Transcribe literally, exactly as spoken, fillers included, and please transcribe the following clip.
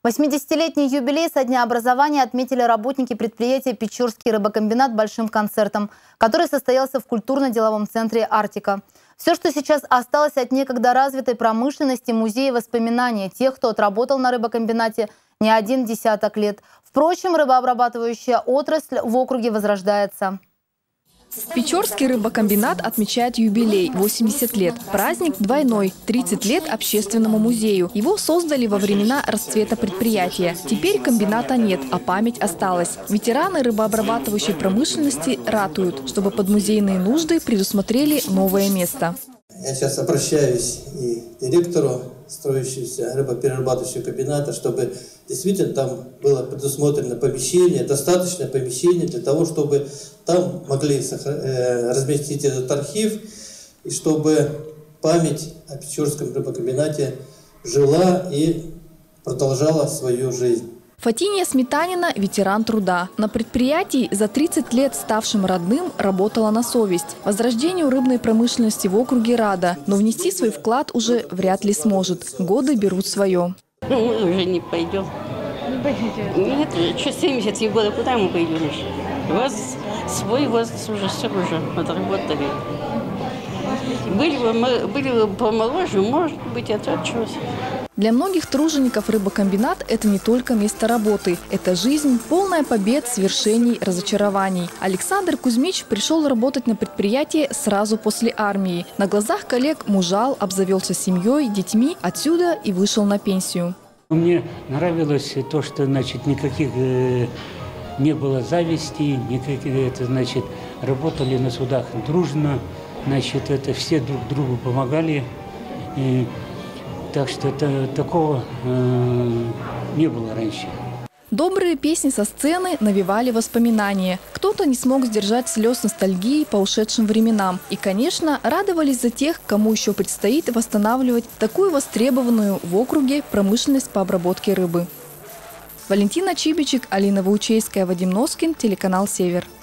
восьмидесятилетний юбилей со дня образования отметили работники предприятия «Печорский рыбокомбинат» большим концертом, который состоялся в культурно-деловом центре «Арктика». Все, что сейчас осталось от некогда развитой промышленности, музея воспоминаний тех, кто отработал на рыбокомбинате не один десяток лет. Впрочем, рыбообрабатывающая отрасль в округе возрождается. Печорский рыбокомбинат отмечает юбилей – восемьдесят лет. Праздник двойной – тридцать лет общественному музею. Его создали во времена расцвета предприятия. Теперь комбината нет, а память осталась. Ветераны рыбообрабатывающей промышленности ратуют, чтобы под музейные нужды предусмотрели новое место. Я сейчас обращаюсь и к директору строящегося рыбоперерабатывающего комбината, чтобы действительно там было предусмотрено помещение, достаточное помещение для того, чтобы там могли разместить этот архив, и чтобы память о Печорском рыбокомбинате жила и продолжала свою жизнь. Фатиния Сметанина – ветеран труда. На предприятии, за тридцать лет ставшим родным, работала на совесть. Возрождению рыбной промышленности в округе рада, но внести свой вклад уже вряд ли сможет. Годы берут свое. Ну, мы уже не пойдем. Не пойдете? Нет, еще семьдесят года, куда мы пойдем еще? Вас свой возраст уже все уже отработали. Были бы мы были бы помоложе, может быть, отвечусь. Для многих тружеников рыбокомбинат – это не только место работы. Это жизнь, полная побед, свершений, разочарований. Александр Кузьмич пришел работать на предприятие сразу после армии. На глазах коллег мужал, обзавелся семьей, детьми, отсюда и вышел на пенсию. Мне нравилось то, что, значит, никаких э, не было зависти, никаких, это, значит, работали на судах дружно, значит, это все друг другу помогали. И, так что это, такого э, не было раньше. Добрые песни со сцены навевали воспоминания. Кто-то не смог сдержать слез ностальгии по ушедшим временам. И, конечно, радовались за тех, кому еще предстоит восстанавливать такую востребованную в округе промышленность по обработке рыбы. Валентина Чибичек, Алина Ваучейская, Вадим Носкин, телеканал «Север».